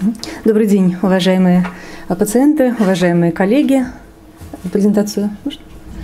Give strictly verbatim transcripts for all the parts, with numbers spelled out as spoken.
Добрый день, уважаемые пациенты, уважаемые коллеги. Презентацию можно?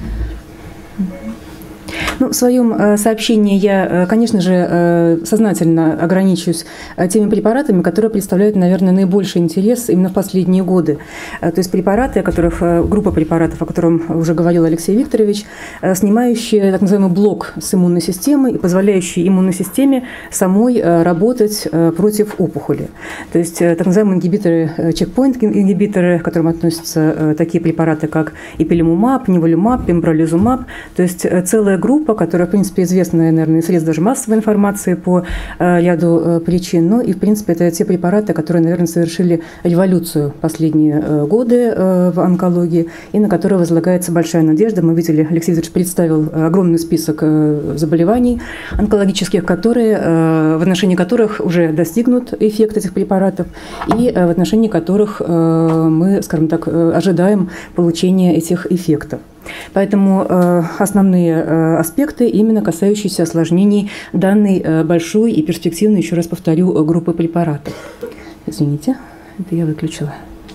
Ну, в своем сообщении я, конечно же, сознательно ограничусь теми препаратами, которые представляют, наверное, наибольший интерес именно в последние годы. То есть препараты, о которых, группа препаратов, о котором уже говорил Алексей Викторович, снимающие так называемый блок с иммунной системы и позволяющие иммунной системе самой работать против опухоли. То есть так называемые ингибиторы, чекпоинт-ингибиторы, к которым относятся такие препараты, как ипилимумаб, ниволюмаб, пембролизумаб. То есть целая группа, которая, в принципе, известна, наверное, средств даже массовой информации по э, ряду э, причин. Ну и, в принципе, это те препараты, которые, наверное, совершили революцию последние э, годы э, в онкологии и на которые возлагается большая надежда. Мы видели, Алексей Викторович представил огромный список э, заболеваний онкологических, которые, э, в отношении которых уже достигнут эффект этих препаратов и э, в отношении которых э, мы, скажем так, э, ожидаем получения этих эффектов. Поэтому э, основные э, аспекты, именно касающиеся осложнений данной э, большой и перспективной, еще раз повторю, группы препаратов. Извините, это я выключила.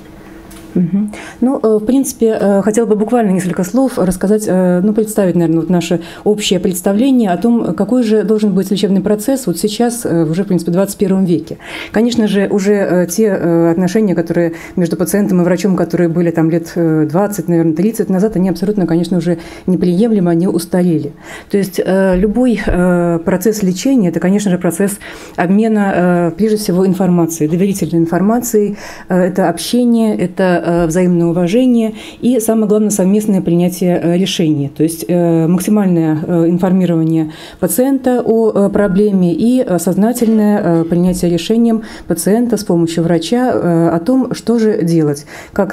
Угу. Ну, в принципе, хотела бы буквально несколько слов рассказать, ну, представить, наверное, вот наше общее представление о том, какой же должен быть лечебный процесс вот сейчас, уже, в принципе, в двадцать первом веке. Конечно же, уже те отношения, которые между пациентом и врачом, которые были там лет двадцать, наверное, тридцать назад, они абсолютно, конечно, уже неприемлемы, они устарели. То есть любой процесс лечения – это, конечно же, процесс обмена, прежде всего, информацией, доверительной информацией, это общение, это взаимное уважение и, самое главное, совместное принятие решений. То есть максимальное информирование пациента о проблеме и сознательное принятие решением пациента с помощью врача о том, что же делать, как,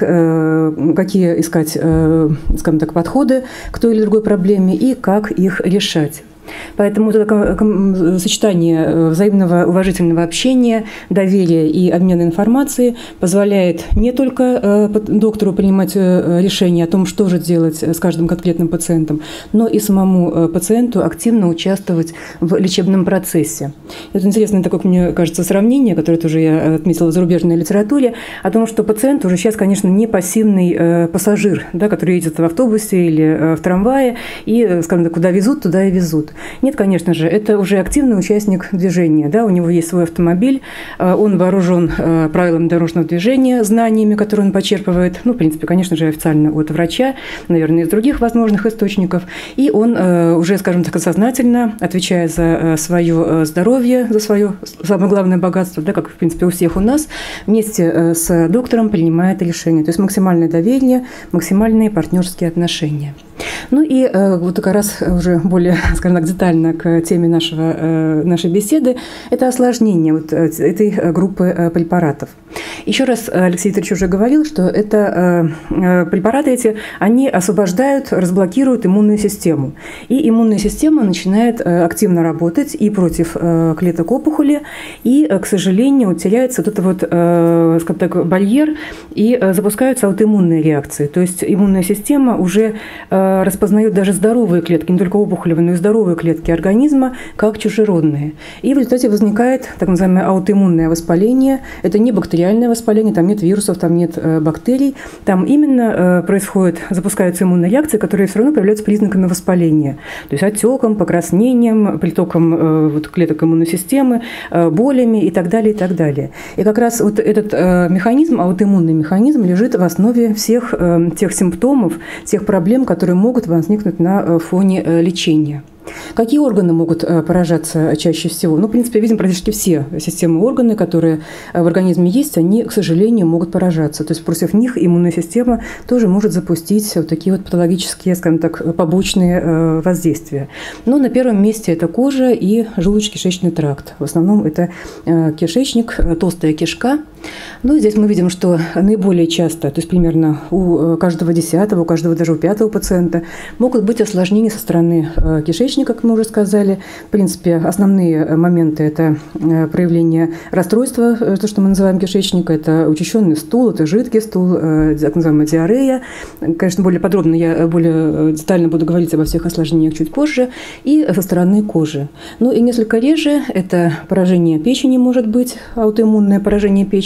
какие искать, скажем так, подходы к той или другой проблеме и как их решать. Поэтому это сочетание взаимного уважительного общения, доверия и обмена информацией позволяет не только доктору принимать решение о том, что же делать с каждым конкретным пациентом, но и самому пациенту активно участвовать в лечебном процессе. Это интересное такое, мне кажется, сравнение, которое тоже я отметила в зарубежной литературе, о том, что пациент уже сейчас, конечно, не пассивный пассажир, да, который едет в автобусе или в трамвае и, скажем так, куда везут, туда и везут. Нет, конечно же, это уже активный участник движения. Да, у него есть свой автомобиль, он вооружен правилами дорожного движения, знаниями, которые он почерпывает, ну, в принципе, конечно же, официально от врача, наверное, из других возможных источников. И он уже, скажем так, сознательно, отвечая за свое здоровье, за свое самое главное богатство, да, как, в принципе, у всех у нас, вместе с доктором принимает решение. То есть максимальное доверие, максимальные партнерские отношения. Ну и э, вот как раз уже более, скажем так, детально к теме нашего, э, нашей беседы, это осложнение вот этой группы э, препаратов. Еще раз Алексей Викторович уже говорил, что это э, препараты эти, они освобождают, разблокируют иммунную систему. И иммунная система начинает э, активно работать и против э, клеток опухоли, и, э, к сожалению, теряется вот этот вот, э, скажем так, барьер, и э, запускаются аутоиммунные реакции. То есть иммунная система уже э, распознает даже здоровые клетки, не только опухолевые, но и здоровые клетки организма, как чужеродные. И в результате возникает так называемое аутоиммунное воспаление. Это не бактериальное воспаление, там нет вирусов, там нет э, бактерий. Там именно э, происходит, запускаются иммунные реакции, которые все равно проявляются признаками воспаления. То есть отеком, покраснением, притоком э, вот, клеток иммунной системы, э, болями и так далее, и так далее. И как раз вот этот э, механизм, аутоиммунный механизм, лежит в основе всех э, тех симптомов, тех проблем, которые могут возникнуть на фоне лечения. Какие органы могут поражаться чаще всего? Ну, в принципе, видим практически все системы органы, которые в организме есть, они, к сожалению, могут поражаться. То есть против них иммунная система тоже может запустить вот такие вот патологические, скажем так, побочные воздействия. Но на первом месте это кожа и желудочно-кишечный тракт. В основном это кишечник, толстая кишка. Ну, и здесь мы видим, что наиболее часто, то есть примерно у каждого десятого, у каждого даже у пятого пациента могут быть осложнения со стороны кишечника, как мы уже сказали. В принципе, основные моменты – это проявление расстройства, то, что мы называем кишечника, это учащенный стул, это жидкий стул, так называемая диарея. Конечно, более подробно я более детально буду говорить обо всех осложнениях чуть позже. И со стороны кожи. Ну и несколько реже – это поражение печени, может быть, аутоиммунное поражение печени.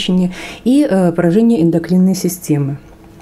печени и поражение эндокринной системы.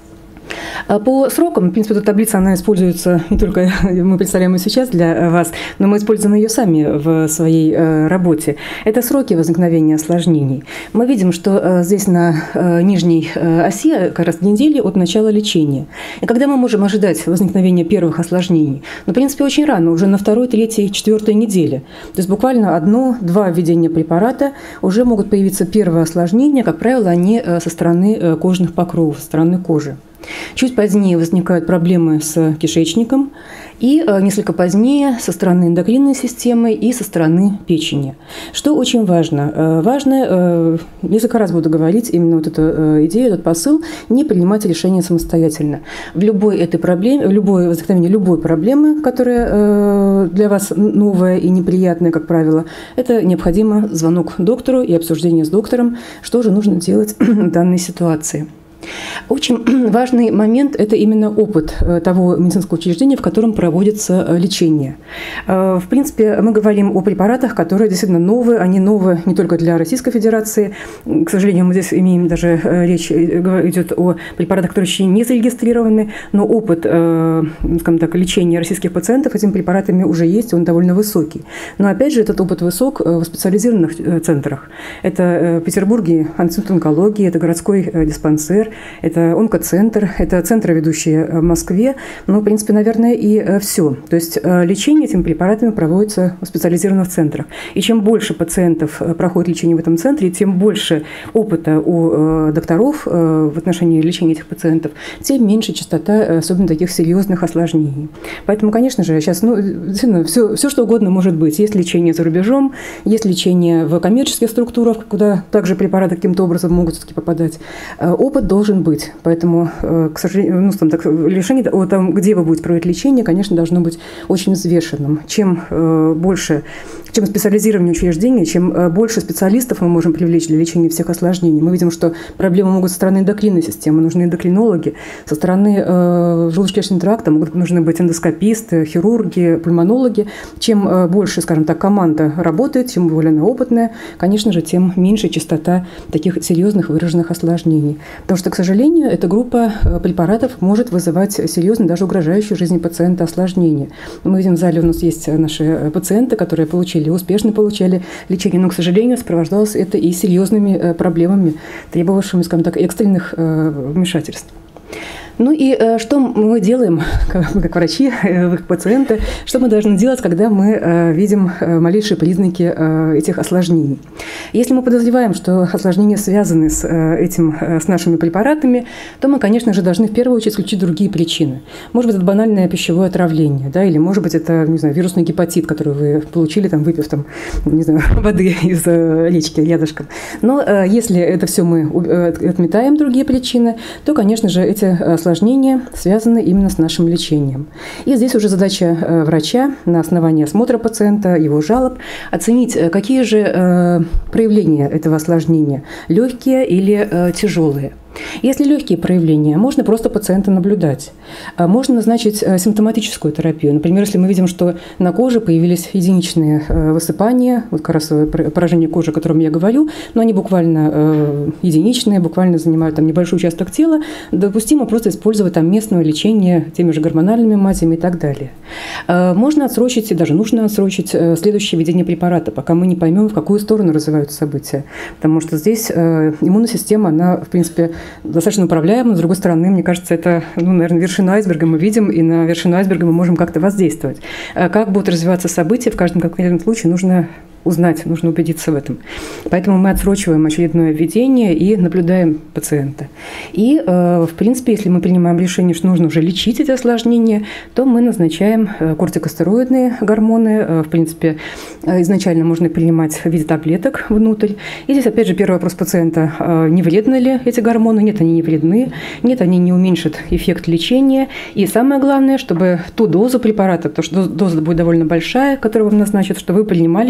По срокам, в принципе, эта таблица, она используется не только, мы представляем ее сейчас для вас, но мы используем ее сами в своей работе. Это сроки возникновения осложнений. Мы видим, что здесь на нижней оси как раз недели от начала лечения. И когда мы можем ожидать возникновения первых осложнений? Ну, в принципе, очень рано, уже на второй, третьей, четвертой неделе. То есть буквально одно-два введения препарата уже могут появиться первые осложнения. Как правило, они со стороны кожных покровов, со стороны кожи. Чуть позднее возникают проблемы с кишечником, и несколько позднее со стороны эндокринной системы и со стороны печени. Что очень важно? Важно, несколько раз буду говорить именно вот эту идею, этот посыл, не принимать решения самостоятельно. В любой этой проблеме, в любое возникновение любой проблемы, которая для вас новая и неприятная, как правило, это необходимо звонок доктору и обсуждение с доктором, что же нужно делать в данной ситуации. Очень важный момент – это именно опыт того медицинского учреждения, в котором проводится лечение. В принципе, мы говорим о препаратах, которые действительно новые. Они новые не только для Российской Федерации. К сожалению, мы здесь имеем даже речь идет о препаратах, которые еще не зарегистрированы, но опыт, скажем так, лечения российских пациентов этими препаратами уже есть, он довольно высокий. Но опять же, этот опыт высок в специализированных центрах. Это в Петербурге институт онкологии, это городской диспансер, это онкоцентр, это центры, ведущие в Москве. Ну, в принципе, наверное, и все. То есть лечение этими препаратами проводится в специализированных центрах. И чем больше пациентов проходит лечение в этом центре, тем больше опыта у докторов в отношении лечения этих пациентов, тем меньше частота, особенно таких серьезных осложнений. Поэтому, конечно же, сейчас ну, действительно, все, все, что угодно может быть. Есть лечение за рубежом, есть лечение в коммерческих структурах, куда также препараты каким-то образом могут все-таки попадать. Опыт должен быть. Поэтому, к сожалению, ну, там, так, решение о том, где вы будете проводить лечение, конечно, должно быть очень взвешенным. Чем больше, чем специализированнее учреждение, чем больше специалистов мы можем привлечь для лечения всех осложнений. Мы видим, что проблемы могут со стороны эндокринной системы, нужны эндокринологи, со стороны э, желудочно-кишечного тракта могут нужны быть эндоскописты, хирурги, пульмонологи. Чем больше, скажем так, команда работает, чем более она опытная, конечно же, тем меньше частота таких серьезных выраженных осложнений. Потому что, к сожалению, эта группа препаратов может вызывать серьезные, даже угрожающие жизни пациента осложнения. Мы видим, в зале у нас есть наши пациенты, которые получили, успешно получали лечение, но, к сожалению, сопровождалось это и серьезными проблемами, требовавшими, скажем так, экстренных вмешательств. Ну и э, что мы делаем, как, как врачи, э, их пациенты, что мы должны делать, когда мы э, видим э, малейшие признаки э, этих осложнений? Если мы подозреваем, что осложнения связаны с, э, этим, э, с нашими препаратами, то мы, конечно же, должны в первую очередь исключить другие причины. Может быть, это банальное пищевое отравление, да, или, может быть, это, не знаю, вирусный гепатит, который вы получили, там, выпив там, не знаю, воды из э, речки рядышком. Но э, если это все мы э, отметаем, другие причины, то, конечно же, эти осложнения связаны именно с нашим лечением. И здесь уже задача врача на основании осмотра пациента, его жалоб, оценить, какие же проявления этого осложнения, легкие или тяжелые. Если легкие проявления, можно просто пациента наблюдать. Можно назначить симптоматическую терапию. Например, если мы видим, что на коже появились единичные высыпания, вот как раз поражение кожи, о котором я говорю, но они буквально единичные, буквально занимают там небольшой участок тела, допустимо просто использовать там местное лечение теми же гормональными мазями и так далее. Можно отсрочить, и даже нужно отсрочить следующее введение препарата, пока мы не поймем, в какую сторону развиваются события. Потому что здесь иммунная система, она, в принципе, достаточно управляемо, но, с другой стороны, мне кажется, это, ну, наверное, вершину айсберга мы видим, и на вершину айсберга мы можем как-то воздействовать. Как будут развиваться события, в каждом конкретном случае нужно узнать, нужно убедиться в этом. Поэтому мы отсрочиваем очередное введение и наблюдаем пациента. И, в принципе, если мы принимаем решение, что нужно уже лечить эти осложнения, то мы назначаем кортикостероидные гормоны. В принципе, изначально можно принимать в виде таблеток внутрь. И здесь, опять же, первый вопрос пациента: не вредны ли эти гормоны? Нет, они не вредны. Нет, они не уменьшат эффект лечения. И самое главное, чтобы ту дозу препарата, потому что доза будет довольно большая, которую вам назначат, что вы принимали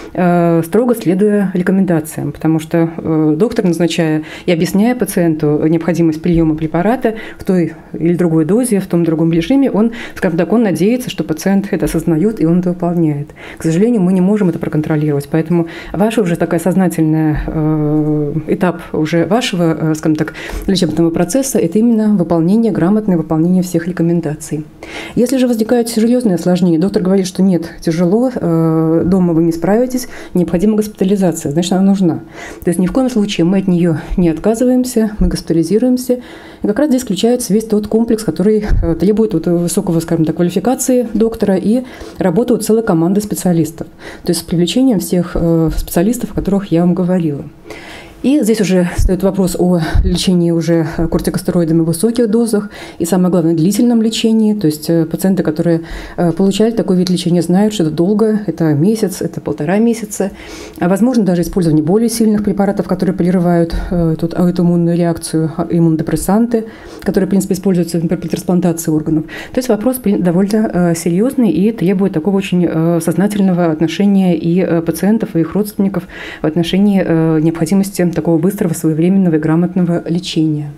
строго следуя рекомендациям, потому что доктор, назначая и объясняя пациенту необходимость приема препарата в той или другой дозе, в том другом режиме, он, скажем так, он надеется, что пациент это осознает и он это выполняет. К сожалению, мы не можем это проконтролировать, поэтому ваша уже такая сознательная этап уже вашего, скажем так, лечебного процесса – это именно выполнение, грамотное выполнение всех рекомендаций. Если же возникают серьезные осложнения, доктор говорит, что нет, тяжело, дома вы не справитесь, необходима госпитализация, значит, она нужна. То есть ни в коем случае мы от нее не отказываемся, мы госпитализируемся. И как раз здесь включается весь тот комплекс, который требует вот высокого, скажем так, квалификации доктора и работы у целой команды специалистов. То есть с привлечением всех специалистов, о которых я вам говорила. И здесь уже встает вопрос о лечении уже кортикостероидами в высоких дозах и, самое главное, длительном лечении. То есть пациенты, которые получали такой вид лечения, знают, что это долго, это месяц, это полтора месяца. А возможно даже использование более сильных препаратов, которые прерывают эту аутоиммунную реакцию, иммунодепрессанты, которые, в принципе, используются, например, при трансплантации органов. То есть вопрос довольно серьезный и требует такого очень сознательного отношения и пациентов, и их родственников в отношении необходимости такого быстрого, своевременного и грамотного лечения.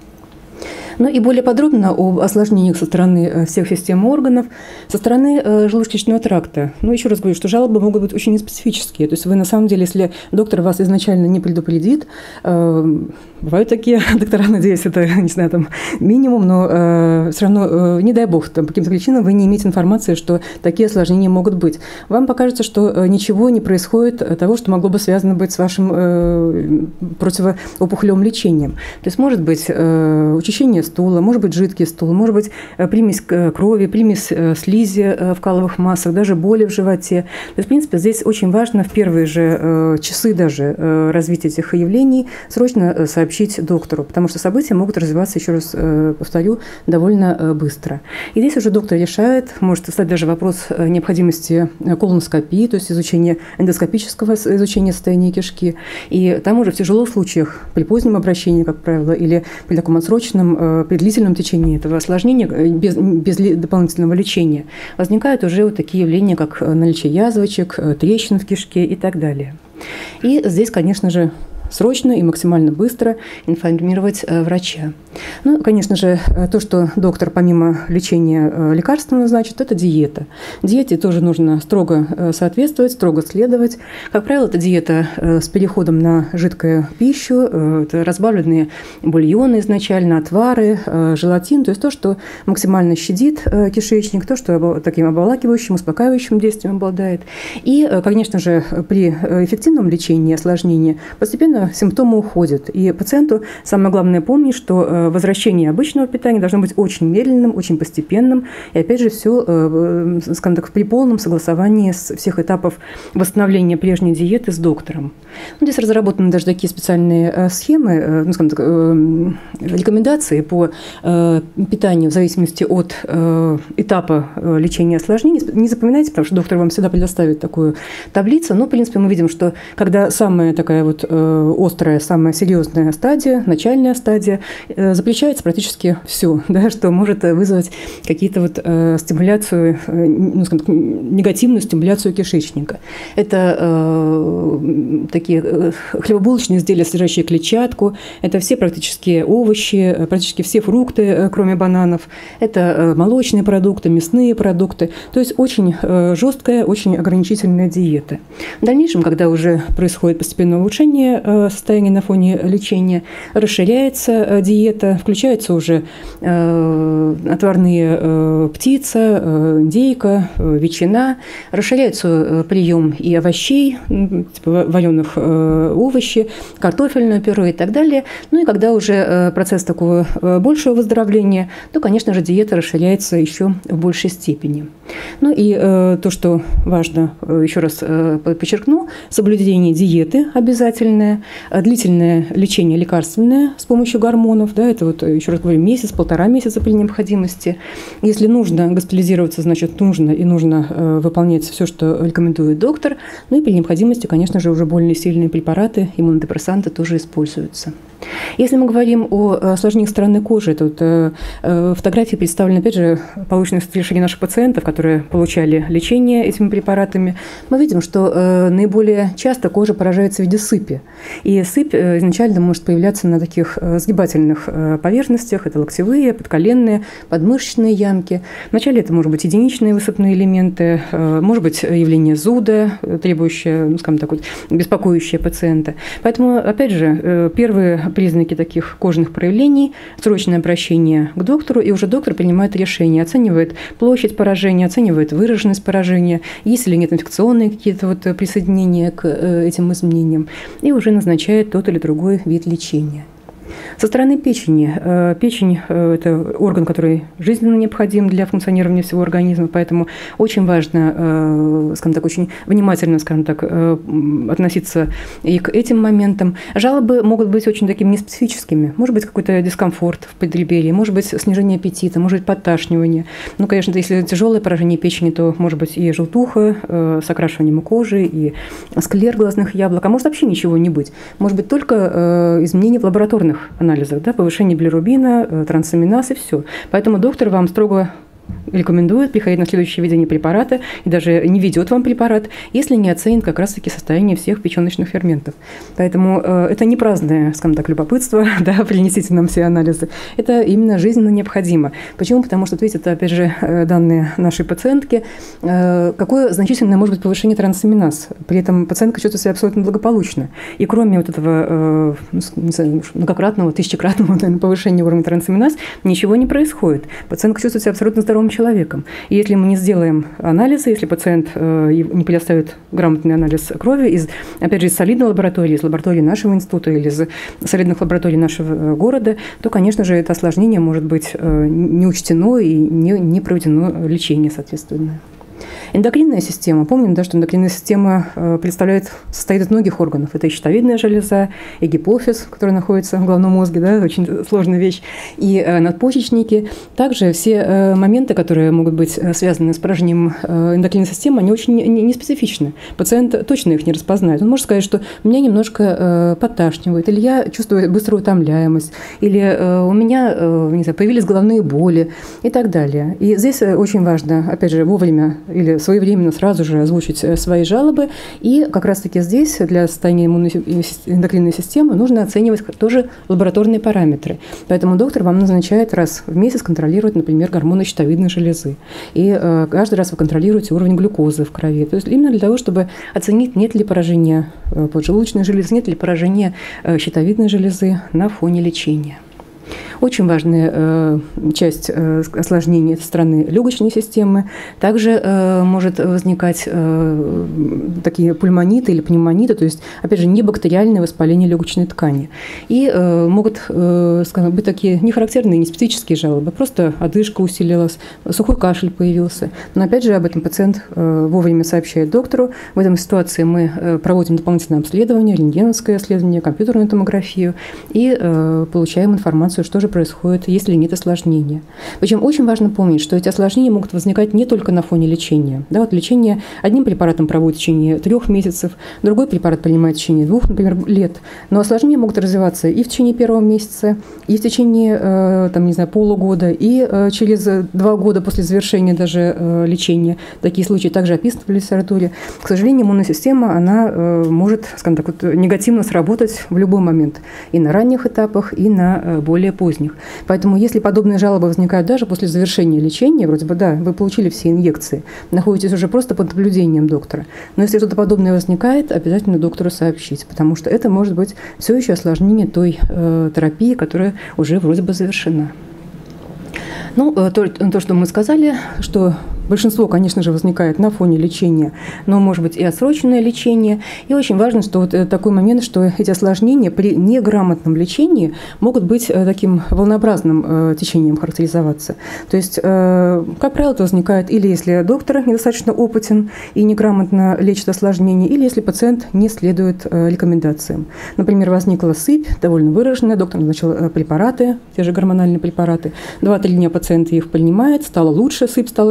Ну и более подробно об осложнениях со стороны всех систем органов, со стороны желудочно-кишечного тракта. Ну, еще раз говорю, что жалобы могут быть очень неспецифические. То есть вы, на самом деле, если доктор вас изначально не предупредит, э, бывают такие доктора, надеюсь, это, не знаю, там минимум, но э, все равно, э, не дай бог, там, по каким-то причинам вы не имеете информации, что такие осложнения могут быть. Вам покажется, что ничего не происходит того, что могло бы связано быть с вашим э, противоопухолевым лечением. То есть может быть э, учащение стула, может быть жидкий стул, может быть примесь крови, примесь слизи в каловых массах, даже боли в животе. То есть, в принципе, здесь очень важно в первые же часы даже развития этих явлений срочно сообщить доктору, потому что события могут развиваться, еще раз повторю, довольно быстро. И здесь уже доктор решает, может стать даже вопрос необходимости колоноскопии, то есть изучения эндоскопического изучения состояния кишки. И там уже в тяжелых случаях, при позднем обращении, как правило, или при таком отсроченном при длительном течении этого осложнения, без, без дополнительного лечения, возникают уже вот такие явления, как наличие язвочек, трещин в кишке и так далее. И здесь, конечно же, срочно и максимально быстро информировать врача. Ну, конечно же, то, что доктор помимо лечения лекарства назначит, это диета. Диете тоже нужно строго соответствовать, строго следовать. Как правило, это диета с переходом на жидкую пищу, это разбавленные бульоны изначально, отвары, желатин, то есть то, что максимально щадит кишечник, то, что таким обволакивающим, успокаивающим действием обладает. И, конечно же, при эффективном лечении осложнения постепенно симптомы уходят. И пациенту самое главное помнить, что возвращение обычного питания должно быть очень медленным, очень постепенным. И опять же, все, скажем так, при полном согласовании с всех этапов восстановления прежней диеты с доктором. Ну, здесь разработаны даже такие специальные схемы, ну, скажем так, рекомендации по питанию в зависимости от этапа лечения осложнений. Не запоминайте, потому что доктор вам всегда предоставит такую таблицу. Но, в принципе, мы видим, что когда самая такая вот острая, самая серьезная стадия, начальная стадия, запрещается практически все, да, что может вызвать какие-то вот стимуляцию, ну, скажем так, негативную стимуляцию кишечника. Это э, такие хлебобулочные изделия, содержащие клетчатку, это все практически овощи, практически все фрукты, кроме бананов, это молочные продукты, мясные продукты, то есть очень жесткая, очень ограничительная диета. В дальнейшем, когда уже происходит постепенное улучшение состояния на фоне лечения, расширяется диета, включаются уже отварные птица, индейка, ветчина, расширяется прием и овощей, типа вареных овощей, картофельное пюре и так далее. Ну и когда уже процесс такого большего выздоровления, то, конечно же, диета расширяется еще в большей степени. Ну и то, что важно, еще раз подчеркну, соблюдение диеты обязательное, длительное лечение лекарственное с помощью гормонов, да, это вот, еще раз говорю, месяц, полтора месяца при необходимости. Если нужно госпитализироваться, значит, нужно и нужно выполнять все, что рекомендует доктор. Ну и при необходимости, конечно же, уже более сильные препараты, иммунодепрессанты тоже используются. Если мы говорим о осложнениях стороны кожи, тут фотографии представлены, опять же, полученные с решения наших пациентов, которые получали лечение этими препаратами. Мы видим, что наиболее часто кожа поражается в виде сыпи. И сыпь изначально может появляться на таких сгибательных поверхностях. Это локтевые, подколенные, подмышечные ямки. Вначале это может быть единичные высыпные элементы, может быть явление зуда, требующее, ну, скажем так, вот, беспокоящее пациента. Поэтому, опять же, первые признаки таких кожных проявлений – срочное обращение к доктору, и уже доктор принимает решение, оценивает площадь поражения, оценивает выраженность поражения, есть ли нет инфекционные какие-то вот присоединения к этим изменениям, и уже назначает тот или другой вид лечения. Со стороны печени. Печень – это орган, который жизненно необходим для функционирования всего организма, поэтому очень важно, скажем так, очень внимательно, скажем так, относиться и к этим моментам. Жалобы могут быть очень такими неспецифическими. Может быть, какой-то дискомфорт в потреблении, может быть, снижение аппетита, может быть, подташнивание. Ну, конечно, если тяжелое поражение печени, то может быть и желтуха с окрашиванием кожи, и склер глазных яблок, а может вообще ничего не быть. Может быть, только изменения в лабораторных анализах, да, повышение билирубина, трансаминаз и все. Поэтому доктор вам строго рекомендует приходить на следующее введение препарата и даже не ведет вам препарат, если не оценит как раз-таки состояние всех печеночных ферментов. Поэтому э, это не праздное, скажем так, любопытство, да, принесите нам все анализы. Это именно жизненно необходимо. Почему? Потому что, видите, это, опять же, данные нашей пациентки, э, какое значительное может быть повышение трансаминаз. При этом пациентка чувствует себя абсолютно благополучно. И кроме вот этого э, не знаю, многократного, тысячекратного, наверное, повышения уровня трансаминаз, ничего не происходит. Пациентка чувствует себя абсолютно здоровым человеком. И если мы не сделаем анализы, если пациент э, не предоставит грамотный анализ крови из, опять же, из солидной лаборатории, из лаборатории нашего института или из солидных лабораторий нашего города, то, конечно же, это осложнение может быть э, не учтено и не, не проведено лечение соответственное. Эндокринная система. Помним, да, что эндокринная система представляет, состоит из многих органов. Это и щитовидная железа, и гипофиз, который находится в головном мозге, да, очень сложная вещь, и надпочечники. Также все моменты, которые могут быть связаны с поражением эндокринной системы, они очень не специфичны. Пациент точно их не распознает. Он может сказать, что меня немножко подташнивает, или я чувствую быструю утомляемость, или у меня, не знаю, появились головные боли и так далее. И здесь очень важно, опять же, вовремя или своевременно сразу же озвучить свои жалобы. И как раз-таки здесь для состояния эндокринной системы нужно оценивать тоже лабораторные параметры. Поэтому доктор вам назначает раз в месяц контролировать, например, гормоны щитовидной железы. И каждый раз вы контролируете уровень глюкозы в крови. То есть именно для того, чтобы оценить, нет ли поражения поджелудочной железы, нет ли поражения щитовидной железы на фоне лечения. Очень важная э, часть э, осложнений со стороны легочной системы. Также э, может возникать э, такие пульмониты или пневмониты, то есть, опять же, небактериальное воспаление легочной ткани. И э, могут э, скажем, быть такие нехарактерные, неспецифические жалобы. Просто одышка усилилась, сухой кашель появился. Но, опять же, об этом пациент э, вовремя сообщает доктору. В этом ситуации мы э, проводим дополнительное обследование, рентгеновское исследование, компьютерную томографию и э, получаем информацию, что же происходит, если нет осложнения. Причем очень важно помнить, что эти осложнения могут возникать не только на фоне лечения. Да, вот лечение одним препаратом проводит в течение трех месяцев, другой препарат принимает в течение двух, например, лет. Но осложнения могут развиваться и в течение первого месяца, и в течение э, там, не знаю, полугода, и э, через два года после завершения даже э, лечения. Такие случаи также описаны в литературе. К сожалению, иммунная система, она э, может, скажем так, вот, негативно сработать в любой момент. И на ранних этапах, и на э, более поздних. Поэтому, если подобные жалобы возникают даже после завершения лечения, вроде бы, да, вы получили все инъекции, находитесь уже просто под наблюдением доктора. Но если что-то подобное возникает, обязательно доктору сообщить, потому что это может быть все еще осложнение той э, терапии, которая уже вроде бы завершена. Ну, то, то, что мы сказали, что большинство, конечно же, возникает на фоне лечения, но может быть и отсроченное лечение. И очень важно, что вот такой момент, что эти осложнения при неграмотном лечении могут быть таким волнообразным течением характеризоваться. То есть, как правило, это возникает или если доктор недостаточно опытен и неграмотно лечит осложнения, или если пациент не следует рекомендациям. Например, возникла сыпь, довольно выраженная, доктор назначил препараты, те же гормональные препараты. два-три дня пациент их принимает, стало лучше, сыпь стала меньше.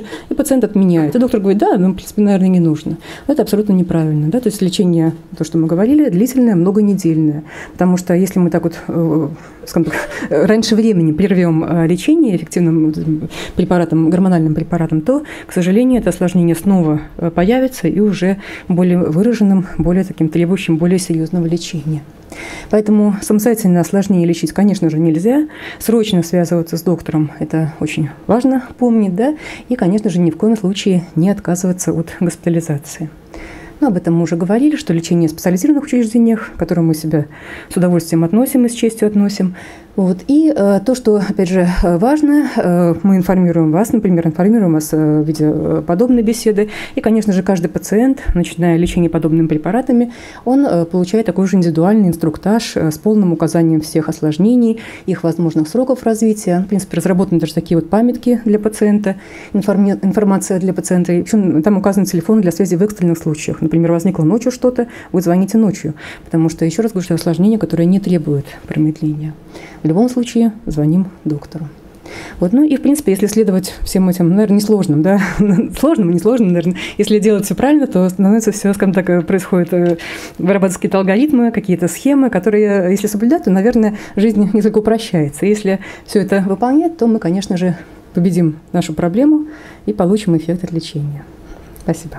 лучше, и пациент отменяет. И доктор говорит, да, ну, в принципе, наверное, не нужно. Но это абсолютно неправильно. Да? То есть лечение, то, что мы говорили, длительное, многонедельное. Потому что если мы так вот, скажем так, раньше времени прервем лечение эффективным препаратом, гормональным препаратом, то, к сожалению, это осложнение снова появится и уже более выраженным, более таким требующим, более серьезного лечения. Поэтому самостоятельно осложнение лечить, конечно же, нельзя. Срочно связываться с доктором – это очень важно помнить, да? И, конечно же, ни в коем случае не отказываться от госпитализации. Но об этом мы уже говорили, что лечение в специализированных учреждениях, к которым мы себя с удовольствием относим и с честью относим. Вот. И э, то, что, опять же, важно, э, мы информируем вас, например, информируем вас э, в виде э, подобной беседы. И, конечно же, каждый пациент, начиная лечение подобными препаратами, он э, получает такой же индивидуальный инструктаж э, с полным указанием всех осложнений, их возможных сроков развития. В принципе, разработаны даже такие вот памятки для пациента, информи- информация для пациента. И там указан телефон для связи в экстренных случаях. Например, возникло ночью что-то, вы звоните ночью. Потому что, еще раз говорю, что осложнение, которое не требует промедления. В любом случае звоним доктору. Вот, ну и, в принципе, если следовать всем этим, наверное, несложным, да, сложным и несложным, наверное, если делать все правильно, то становится все, скажем так, происходит, вырабатываются какие-то алгоритмы, какие-то схемы, которые, если соблюдать, то, наверное, жизнь несколько упрощается. Если все это выполнять, то мы, конечно же, победим нашу проблему и получим эффект от лечения. Спасибо.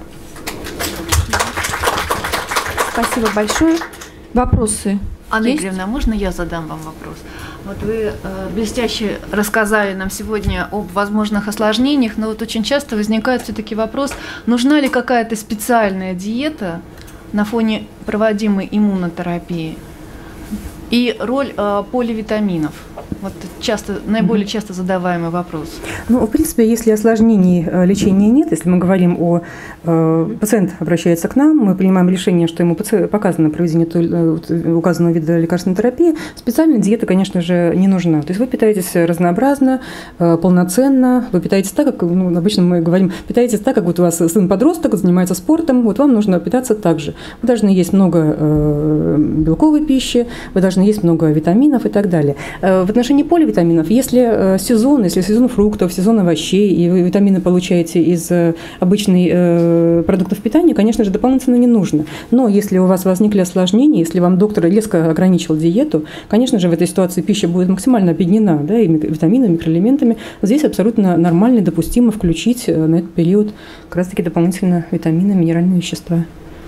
Спасибо большое. Вопросы? Анна есть? Игоревна, можно я задам вам вопрос? Вот вы э, блестяще рассказали нам сегодня об возможных осложнениях, но вот очень часто возникает все-таки вопрос, нужна ли какая-то специальная диета на фоне проводимой иммунотерапии и роль э, поливитаминов. Вот часто, наиболее часто задаваемый вопрос. Ну, в принципе, если осложнений лечения нет, если мы говорим о э, пациент обращается к нам, мы принимаем решение, что ему показано проведение указанного вида лекарственной терапии, специальная диета, конечно же, не нужна. То есть вы питаетесь разнообразно, э, полноценно, вы питаетесь так, как, ну, обычно мы говорим, питаетесь так, как вот у вас сын-подросток занимается спортом, вот вам нужно питаться так же. Вы должны есть много э, белковой пищи, вы должны есть много витаминов и так далее. В отношении поливитаминов, если сезон, если сезон фруктов, сезон овощей, и вы витамины получаете из обычных продуктов питания, конечно же, дополнительно не нужно. Но если у вас возникли осложнения, если вам доктор резко ограничил диету, конечно же, в этой ситуации пища будет максимально объединена, да, и витаминами, микроэлементами. Здесь абсолютно нормально и допустимо включить на этот период как раз-таки дополнительно витамины, минеральные вещества.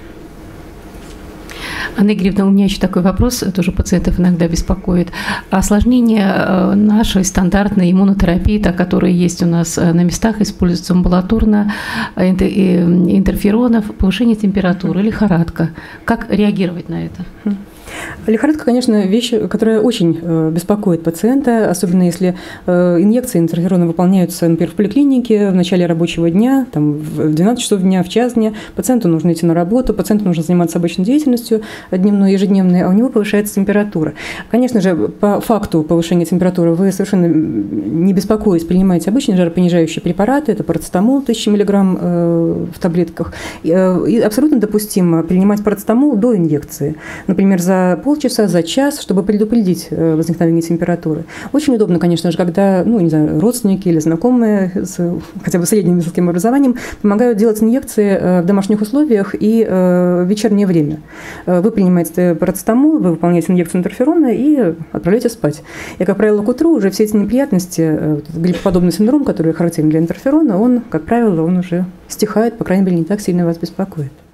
Анна Игоревна, у меня еще такой вопрос, тоже пациентов иногда беспокоит. Осложнение нашей стандартной иммунотерапии, та, которая есть у нас на местах, используется амбулаторно, интерферонов, повышение температуры, лихорадка. Как реагировать на это? Лихорадка, конечно, вещь, которая очень э, беспокоит пациента, особенно если э, инъекции интерферона выполняются, например, в поликлинике в начале рабочего дня, там, в двенадцать часов дня, в час дня. Пациенту нужно идти на работу, пациенту нужно заниматься обычной деятельностью дневной, ежедневной, а у него повышается температура. Конечно же, по факту повышения температуры вы совершенно не беспокоясь принимаете обычные жаропонижающие препараты, это парацетамол тысяча миллиграмм э, в таблетках. И, э, и абсолютно допустимо принимать парацетамол до инъекции. Например, за За полчаса, за час, чтобы предупредить возникновение температуры. Очень удобно, конечно же, когда, ну, не знаю, родственники или знакомые с хотя бы средним высоким образованием помогают делать инъекции в домашних условиях и в вечернее время. Вы принимаете парацетамол, вы выполняете инъекцию интерферона и отправляетесь спать. И, как правило, к утру уже все эти неприятности, гриппоподобный синдром, который характерен для интерферона, он, как правило, он уже стихает, по крайней мере, не так сильно вас беспокоит.